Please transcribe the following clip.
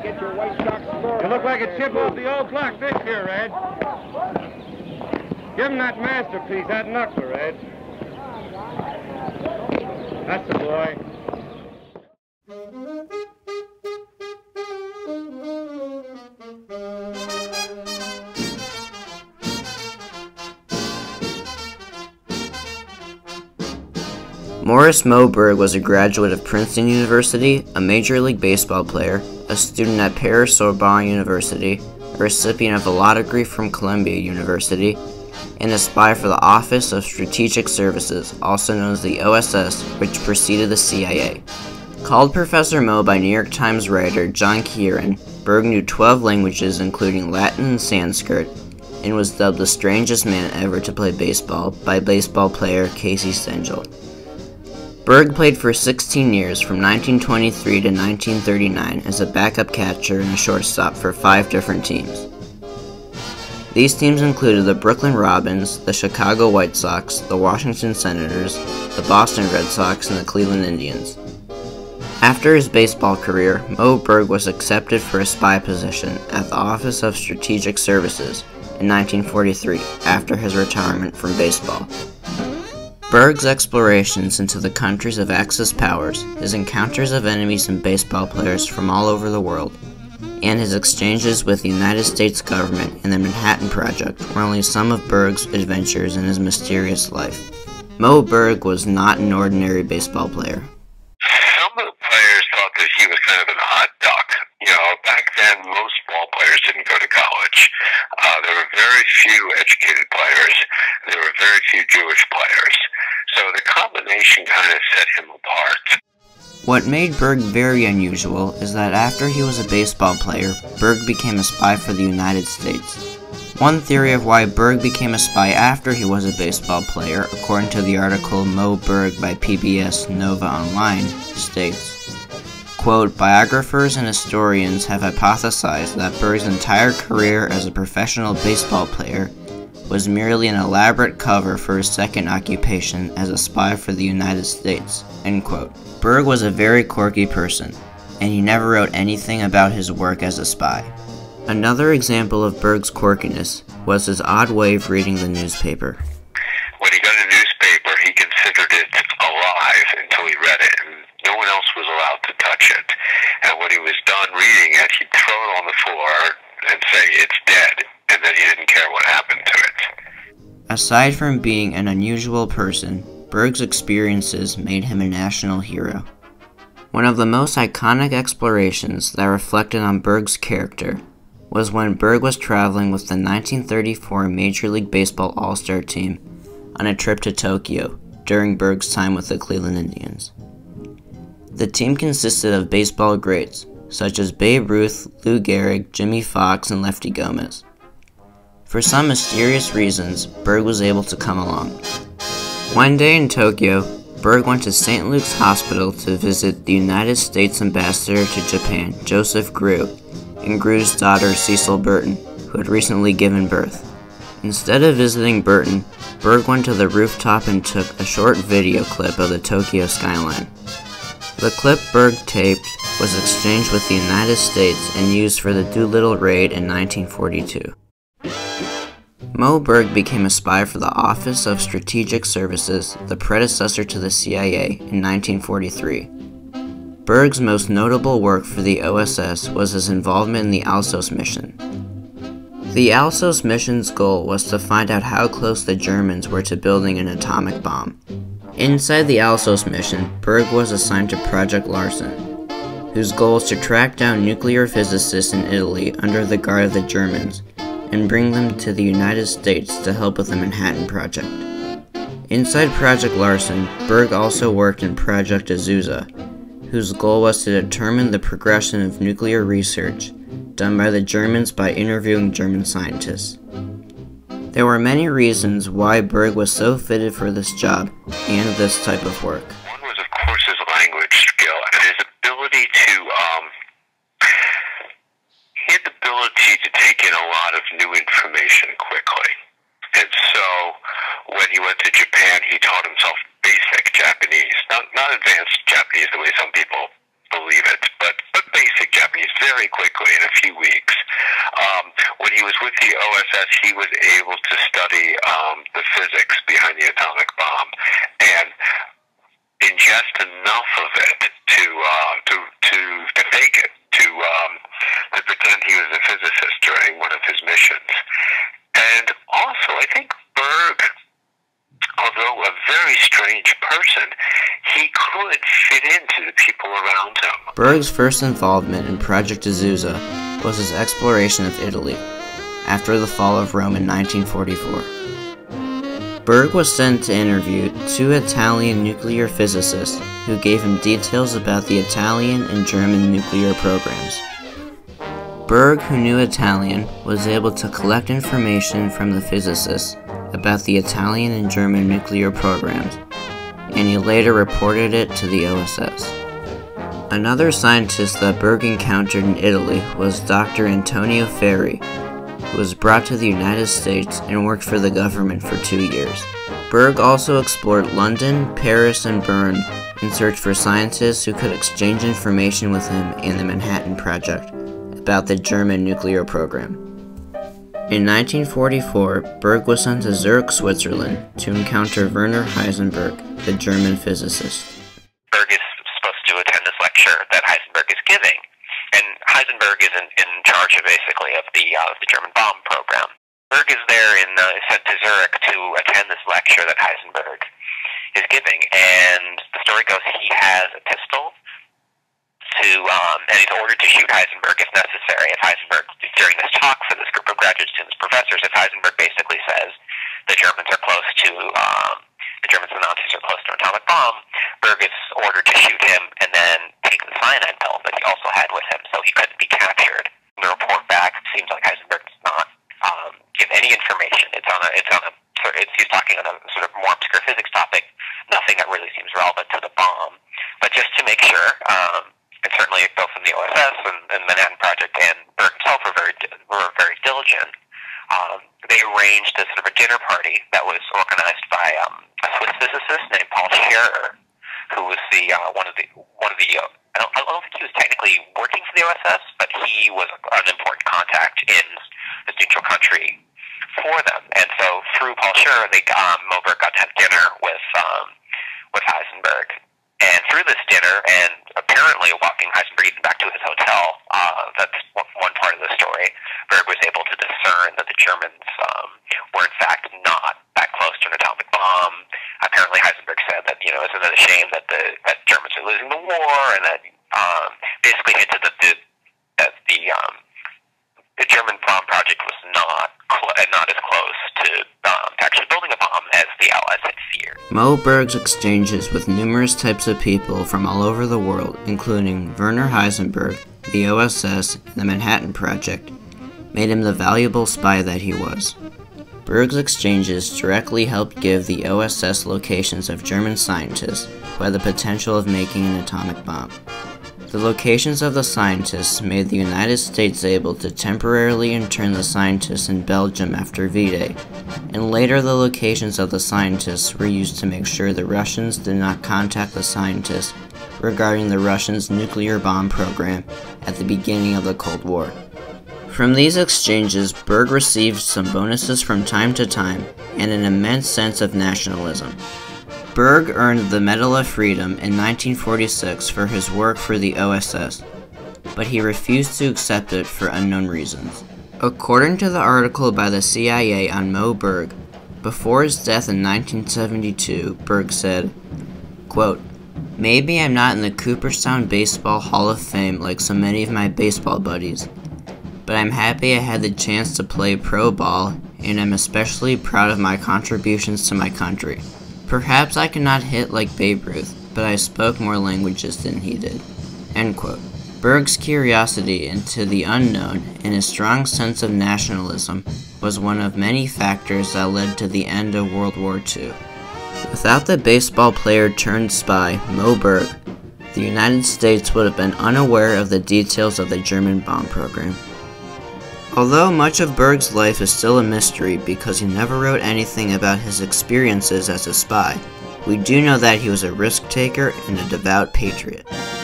You look like a chip off the old block this year, Ed. Give him that masterpiece, that knuckler, Ed. That's the boy. Morris Moe Berg was a graduate of Princeton University, a Major League Baseball player, a student at Paris-Sorbonne University, a recipient of a law degree from Columbia University, and a spy for the Office of Strategic Services, also known as the OSS, which preceded the CIA. Called Professor Moe by New York Times writer John Kieran, Berg knew 12 languages including Latin and Sanskrit, and was dubbed the strangest man ever to play baseball by baseball player Casey Stengel. Berg played for 16 years from 1923 to 1939 as a backup catcher and a shortstop for 5 different teams. These teams included the Brooklyn Robins, the Chicago White Sox, the Washington Senators, the Boston Red Sox, and the Cleveland Indians. After his baseball career, Moe Berg was accepted for a spy position at the Office of Strategic Services in 1943 after his retirement from baseball. Berg's explorations into the countries of Axis powers, his encounters of enemies and baseball players from all over the world, and his exchanges with the United States government and the Manhattan Project were only some of Berg's adventures in his mysterious life. Moe Berg was not an ordinary baseball player. Some of the players thought that he was kind of an odd duck. You know, back then most ball players didn't go to college. There were very few educated players. There were very few Jewish players. So the combination kind of set him apart. What made Berg very unusual is that after he was a baseball player, Berg became a spy for the United States. One theory of why Berg became a spy after he was a baseball player, according to the article Moe Berg by PBS Nova Online, states, quote, "Biographers and historians have hypothesized that Berg's entire career as a professional baseball player was merely an elaborate cover for his second occupation as a spy for the United States," end quote. Berg was a very quirky person, and he never wrote anything about his work as a spy. Another example of Berg's quirkiness was his odd way of reading the newspaper. When he got a newspaper, he considered it alive until he read it, and no one else was allowed to touch it. And when he was done reading it, he'd throw it on the floor and say, "It's dead," and then he didn't care what happened to it. Aside from being an unusual person, Berg's experiences made him a national hero. One of the most iconic explorations that reflected on Berg's character was when Berg was traveling with the 1934 Major League Baseball All-Star team on a trip to Tokyo during Berg's time with the Cleveland Indians. The team consisted of baseball greats such as Babe Ruth, Lou Gehrig, Jimmy Foxx, and Lefty Gomez. For some mysterious reasons, Berg was able to come along. One day in Tokyo, Berg went to St. Luke's Hospital to visit the United States Ambassador to Japan, Joseph Grew, and Grew's daughter, Cecil Burton, who had recently given birth. Instead of visiting Burton, Berg went to the rooftop and took a short video clip of the Tokyo skyline. The clip Berg taped was exchanged with the United States and used for the Doolittle raid in 1942. Moe Berg became a spy for the Office of Strategic Services, the predecessor to the CIA, in 1943. Berg's most notable work for the OSS was his involvement in the Alsos mission. The Alsos mission's goal was to find out how close the Germans were to building an atomic bomb. Inside the Alsos mission, Berg was assigned to Project Larsen, whose goal was to track down nuclear physicists in Italy under the guard of the Germans and bring them to the United States to help with the Manhattan Project. Inside Project Larsen, Berg also worked in Project Azusa, whose goal was to determine the progression of nuclear research done by the Germans by interviewing German scientists. There were many reasons why Berg was so fitted for this job and this type of work. One was, of course, his language skill and his ability to take in a lot of new information quickly. And so, when he went to Japan, he taught himself basic Japanese, not advanced Japanese the way some people believe it, but basic Japanese. enemies very quickly in a few weeks. When he was with the OSS, he was able to study the physics behind the atomic bomb and ingest enough of it to fake it, to pretend he was a physicist during one of his missions. And also, I think Berg, although a very strange person, he could fit into the people around him. Berg's first involvement in Project Azusa was his exploration of Italy, after the fall of Rome in 1944. Berg was sent to interview two Italian nuclear physicists who gave him details about the Italian and German nuclear programs. Berg, who knew Italian, was able to collect information from the physicists about the Italian and German nuclear programs, and he later reported it to the OSS. Another scientist that Berg encountered in Italy was Dr. Antonio Ferri, who was brought to the United States and worked for the government for 2 years. Berg also explored London, Paris, and Bern in search for scientists who could exchange information with him and the Manhattan Project about the German nuclear program. In 1944, Berg was sent to Zurich, Switzerland to encounter Werner Heisenberg, the German physicist. Berg is supposed to attend this lecture that Heisenberg is giving, and Heisenberg is in charge of basically of the German bomb program. Berg is there is sent to Zurich to attend this lecture that Heisenberg is giving, and the story goes he has a pistol and he's ordered to shoot Heisenberg if necessary. If Heisenberg, during this talk for this group of graduate students, professors, if Heisenberg basically says the Germans and Nazis are close to an atomic bomb, Berg is ordered to shoot him and then take the cyanide pill that he also had with him, so he couldn't be captured. The report back seems like Heisenberg does not give any information. He's talking on a sort of more obscure physics topic, nothing that really seems relevant to the bomb. But just to make sure, and certainly both in the OSS and Manhattan Project and Berg himself were very diligent. They arranged a sort of a dinner party that was organized by a Swiss physicist named Paul Scherrer, who was one of the I don't think he was technically working for the OSS, but he was an important contact in the neutral country for them. And so through Paul Scherrer, Moe Berg got to have dinner with Heisenberg. And through this dinner, and apparently walking Heisenberg even back to his hotel, that's one part of the story, Berg was able to discern that the Germans were in fact not that close to an atomic bomb. Apparently Heisenberg said that, isn't it a shame that that Germans are losing the war, and that basically hinted that the German bomb project was not as close to actually building a bomb as the Allies had feared. Moe Berg's exchanges with numerous types of people from all over the world, including Werner Heisenberg, the OSS, and the Manhattan Project, made him the valuable spy that he was. Berg's exchanges directly helped give the OSS locations of German scientists who had the potential of making an atomic bomb. The locations of the scientists made the United States able to temporarily intern the scientists in Belgium after V-Day, and later the locations of the scientists were used to make sure the Russians did not contact the scientists regarding the Russians' nuclear bomb program at the beginning of the Cold War. From these exchanges, Berg received some bonuses from time to time and an immense sense of nationalism. Berg earned the Medal of Freedom in 1946 for his work for the OSS, but he refused to accept it for unknown reasons. According to the article by the CIA on Moe Berg, before his death in 1972, Berg said, quote, "Maybe I'm not in the Cooperstown Baseball Hall of Fame like so many of my baseball buddies, but I'm happy I had the chance to play pro ball, and I'm especially proud of my contributions to my country. Perhaps I cannot hit like Babe Ruth, but I spoke more languages than he did." End quote. Berg's curiosity into the unknown and his strong sense of nationalism was one of many factors that led to the end of World War II. Without the baseball player turned spy, Moe Berg, the United States would have been unaware of the details of the German bomb program. Although much of Berg's life is still a mystery because he never wrote anything about his experiences as a spy, we do know that he was a risk-taker and a devout patriot.